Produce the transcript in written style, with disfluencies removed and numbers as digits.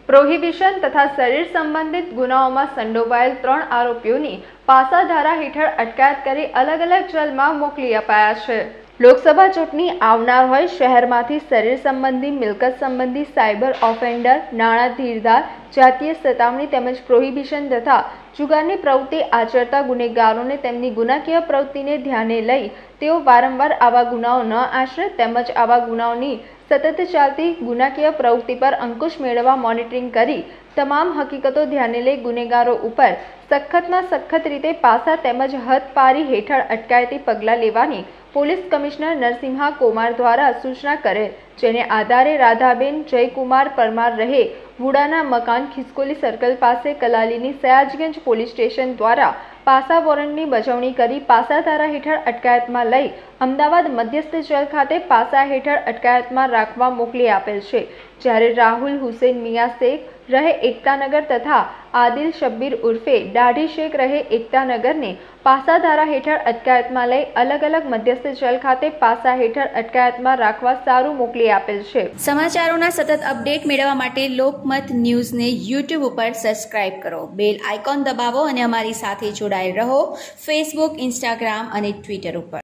Prohibition તથા શરીર સંબંધિત ગુનાઓમાં સંડોવાયેલ 3 આરોપીઓની પાસા ધારા હેઠળ અટકાયત કરી અલગ અલગ જેલમાં મોકલી અપાયા છે। લોકસભા ચૂંટણી આવનાર હોય શહેરમાંથી શરીર સંબંધી, મિલકત સંબંધી, સાયબર ઓફેન્ડર, નાણાં ધીરદાર, જાતીય સતામણી તેમજ પ્રોહિબિશન તથા જુગારની પ્રવૃત્તિ આચરતા ગુનેગારોને તેમની ગુનાકીય પ્રવૃત્તિને ધ્યાને લઈ તેઓ વારંવાર આવા ગુનાઓ ન આચરે તેમજ આવા ગુનાઓની સતત ચાલતી ગુનાકીય પ્રવૃત્તિ પર અંકુશ મેળવવા મોનિટરિંગ કરી તમામ હકીકતો ધ્યાને લઈ ગુનેગારો ઉપર સખતમાં સખત રીતે પાસા તેમજ હદપારી હેઠળ અટકાયતી પગલાં લેવાની પોલીસ કમિશનર નરસિંહા કોમાર દ્વારા સૂચના કરેલ, જેને આધારે રાધાબેન જયકુમાર પરમાર રહે વુડાના મકાન ખિસકોલી સર્કલ પાસે કલાલીની સયાજગંજ પોલીસ સ્ટેશન દ્વારા પાસા વોરંટની બજવણી કરી પાસા ધારા હેઠળ અટકાયતમાં લઈ અમદાવાદ મધ્યસ્થ જેલ ખાતે પાસા હેઠળ અટકાયતમાં રાખવા મોકલી આપેલ છે। જ્યારે રાહુલ હુસેન મિયા શેખ રહે એકતાનગર તથા આદિલ શબ્બીર ઉર્ફે દાઢી શેખ રહે એકતાનગરને પાસા ધારા હેઠળ અટકાયતમાં લઈ અલગ અલગ મધ્યસ્થ જેલ ખાતે પાસા હેઠળ અટકાયતમાં રાખવા સારું મોકલી આપેલ છે। સમાચારોના સતત અપડેટ મેળવવા માટે લોકમત ન્યૂઝને યુટ્યુબ ઉપર સબસ્ક્રાઇબ કરો, બેલ આઇકોન દબાવો અને અમારી સાથે જોડાયેલ રહો ફેસબુક, ઇન્સ્ટાગ્રામ અને ટ્વિટર ઉપર।